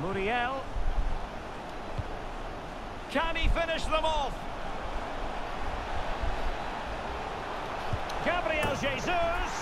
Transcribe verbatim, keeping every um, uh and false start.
Muriel. Can he finish them off? Gabriel Jesus.